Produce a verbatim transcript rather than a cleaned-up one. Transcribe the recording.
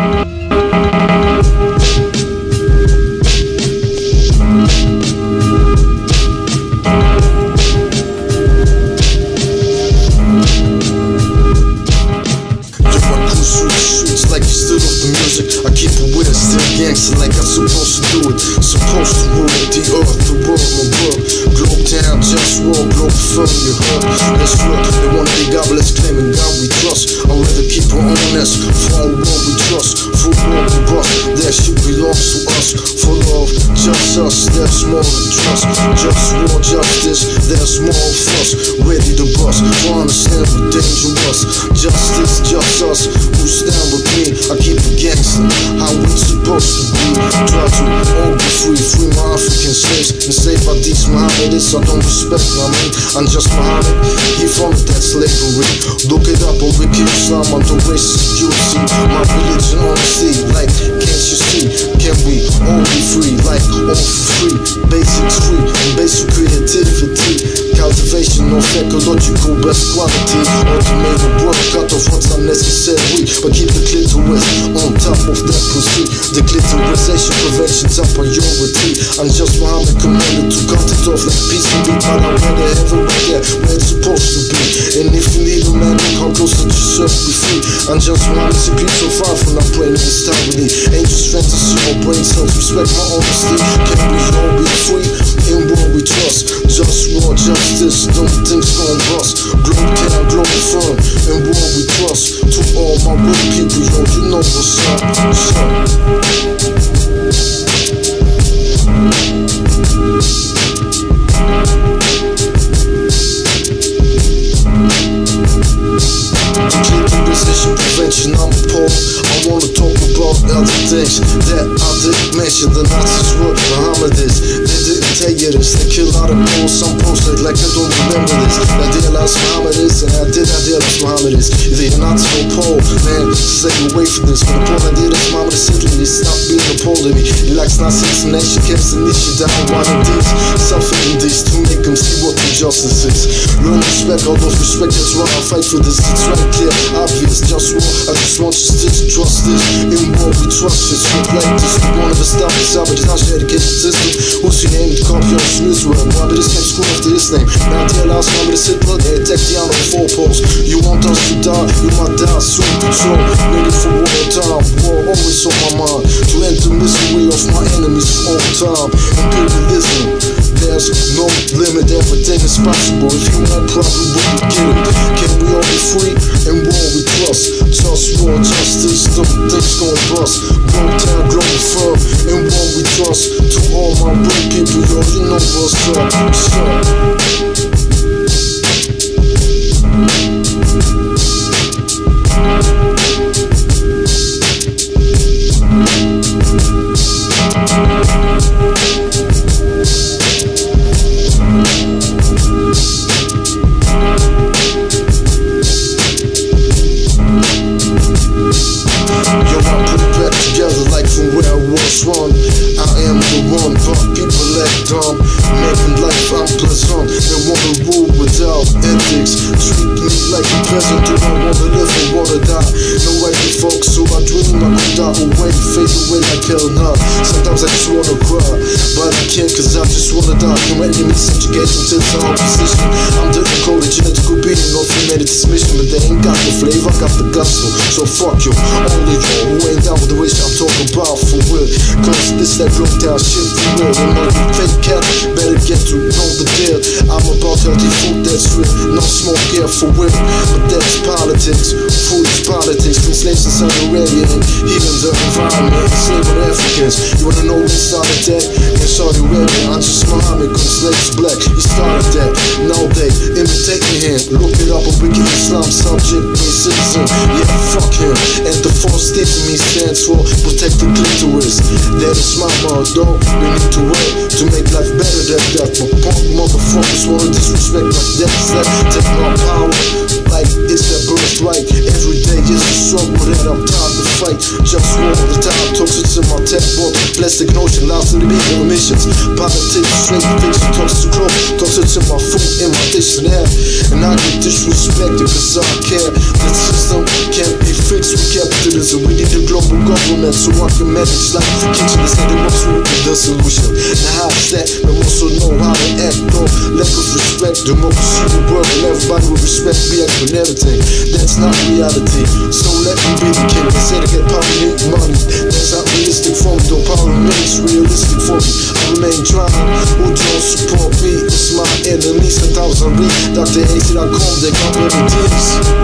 Gangsta like I'm supposed to do it. Supposed to rule the earth, the world, my world. Globe town, JustWar, Globalfirm, you heard. Let's look, they wanna be godless, claiming God we trust. I'd rather keep our honest, for our world we trust. For world we bust, that shit belongs to us. For love, just us, there's more than trust. JustWar, justice, there's more of us. Ready to bust, for understand we're dangerous. Justice, just us, who stand with me. I keep it gangsta, how we supposed to be. Try to all be free, free my African slaves. And say by these Mohammedists, I don't respect, I mean, I'm just Muhammad, he founded that slavery. Look it up on Wiki Islam, I'm the racist, you see. My religion honesty, like, can't you see? Can we all be free, like, all for free? Basics free, and basic creativity. Cultivation of ecological best quality. Automated work, cut off what's unnecessary, but keep the clitoris on top of that pussy. The clitorisation prevention's a priority. I'm just Muhammad commanded to cut it off like peace can be, but I rather have it right there where it's supposed to be. And if you need a man, come closer to yourself, be free. I'm just Muhammad, it's a piece of fire from our brain this time with the angel strength to see my brain cells. Respect my honesty. Can we all be free? In what we trust. JustWar, justice, them things gon' bust. Globe town, Globalfirm, and what we trust. To all my real people, yo, you know what's up. What's up? Prevention, I'm appalled. I wanna talk about other things that I didn't mention. The Nazis were Mohammedists. They didn't tell you this. They killed out of Poles. Some Poles like, like they don't remember this. I realized Mohammedists, and I did I realize Mohammedists. Either you're Nazi or Pole, man, stay away from this. When the Pole idea is Mohammed simply stop being a Pole to me. He likes Nazis and nation camps and niche down one of these. Suffering these to make them see what the justice is. Learn respect, all those respect, that's why I fight for this. It's right clear, obvious, JustWar. I just want you to trust this. In what we trust, it's look like this. We wanna stop the sabotage education system. What's your name? Copy on Israel. Why did this name school after this name? Now I realize I'm gonna sit blood and attack the on four posts. You want us to die, you might die soon. Patrol, ready for war time. War always on my mind. To end the misery of my enemies for all time. Imperialism, there's no limit, everything is possible. If you want problem, we can get it. Can we all be free? And war we trust. JustWar, justice, them things gon' bust. Globe town, Globalfirm, and what we trust. To all my real people, yo, you know what's up. What's up? One, I am the one, but people act dumb, making life unpleasant. They wanna rule without ethics, treat me like a peasant. Do I wanna live or wanna die? No way to folks, so I dream I could die away, fade away like hell now. Sometimes I just wanna cry, but I can't cause I just wanna die. From enemy subjugation to the opposition. I'm the encoded genetical being of humanity's mission, but they ain't got the flavor, I got the gospel. So fuck you, only you who ain't down with the wish I'm talking about for real. Cause this that broke down shit for real. And all you fake cat better get to know the deal. I'm about healthy food that's real, no smoke here for real. But that's politics, food is politics. From slaves in Saudi Arabia and healing the environment, enslaving Africans. You wanna know who started that? In Saudi Arabia, I'm just Muhammad, cause slaves black. He started that, now they imitate me here. Look it up on Wiki Islam, subject, me citizen. Yeah, fuck him. And the false state to me stands for protect the clitoris. That is my motto. We need to work to make life better than that. But punk motherfuckers wanna disrespect like that. It's like take my power. life, it's that birthright. Every day is a struggle that I'm tired to fight. Just war all the time, toxic to my tech book. Plastic notion, lies to the people emissions. Politics, straight fiction, talks to close. Toxic to my food in my dictionary. And I get disrespected cause I care. The system can't be fixed with capitalism. We need a global government so I can manage life. The kitchen is heading up to the solution. Now how is that? We also know how to act though. Lack of respect, democracy will work and everybody will respect me and everything. That's not reality. So let me be the king. They say to get power, need money. That's not realistic for me. Though power remains realistic for me. I remain trying. Who don't support me? It's my enemies. ten thousand read. Doctor A C dot com, they got remedies.